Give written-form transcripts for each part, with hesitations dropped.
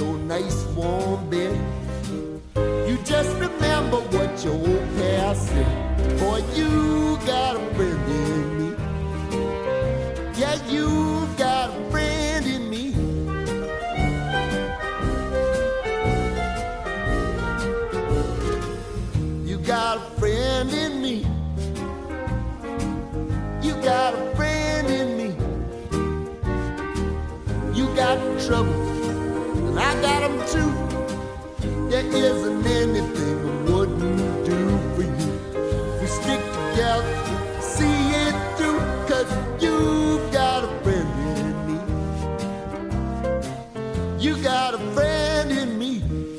your nice warm bed. You just remember what your old past said. Boy, you got a friend in me. Yeah, you got a friend in me. You got a friend in me. You got a friend in me. You got trouble, and I got them too. There isn't anything I wouldn't do for you. We stick together, see it through, 'cause you got a friend in me. You got a friend in me.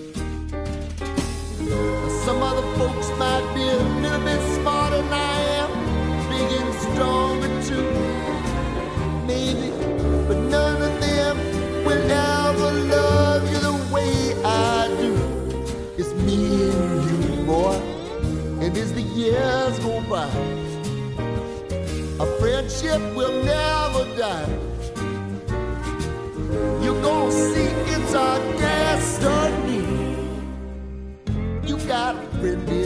Some other folks might be a little bit smarter than I am, big and stronger too, maybe, but none of them will ever love you the way I do. It's me and you, boy, and as the years go by, our friendship will never die. You're gonna see it's our destiny. You got a friend in